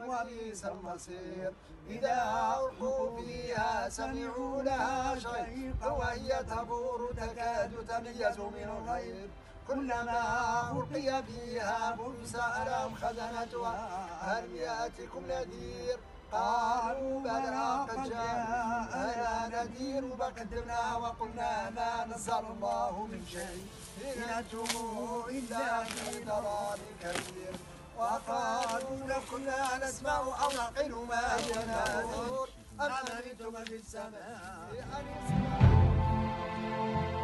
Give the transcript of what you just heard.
وبئس المصير. إذا ألقوا فيها سمعوا لها شهيقا وهي تفور تكاد تميز من الغيظ كلما ألقي فيها فوج سألهم خزنتها هل يأتكم نذير قالوا بلى قد جاءنا نذير فكذبنا وقلنا ما نزل الله من شيء إن أنتم إلا في ضلال كبير. وقالوا لو كنا نسمع أو نعقل ما جناتهم أم أمنتم في السماء